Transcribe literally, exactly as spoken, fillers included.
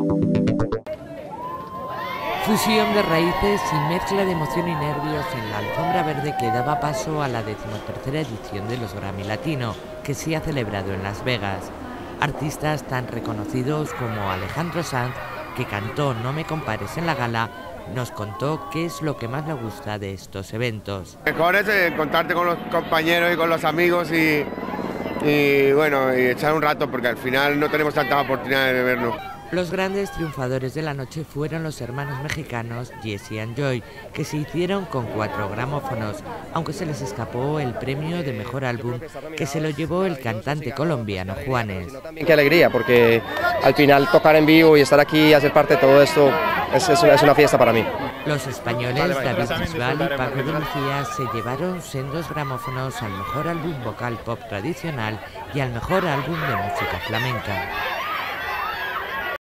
Fusión de raíces y mezcla de emoción y nervios en la alfombra verde que daba paso a la decimotercera edición de los Grammy Latino, que se ha celebrado en Las Vegas. Artistas tan reconocidos como Alejandro Sanz, que cantó No me compares en la gala, nos contó qué es lo que más le gusta de estos eventos. Mejor es eh, contarte con los compañeros y con los amigos y, y bueno, y echar un rato, porque al final no tenemos tantas oportunidades de vernos. Los grandes triunfadores de la noche fueron los hermanos mexicanos Jesse y Joy, que se hicieron con cuatro gramófonos, aunque se les escapó el premio de mejor álbum, que se lo llevó el cantante colombiano Juanes. Qué alegría, porque al final tocar en vivo y estar aquí y hacer parte de todo esto es, es, una, es una fiesta para mí. Los españoles David Bisbal y Paco de Lucía se llevaron sendos gramófonos al mejor álbum vocal pop tradicional y al mejor álbum de música flamenca.